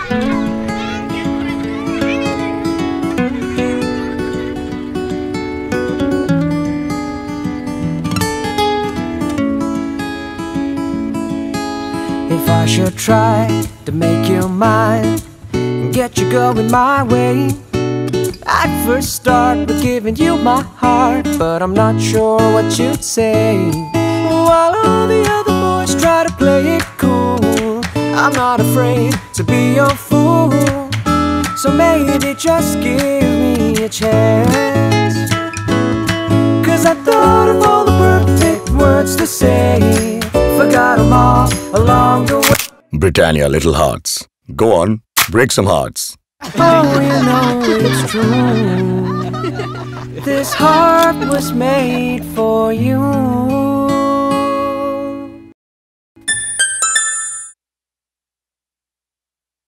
If I should try to make you mine and get you going my way, I'd first start with giving you my heart, but I'm not sure what you'd say. While all the other boys try to play it cool, I'm not afraid to be your fool. So maybe just give me a chance, 'cause I thought of all the perfect words to say, forgot them all along the way. Britannia Little Hearts. Go on, break some hearts. Oh, you know it's true. This heart was made for you.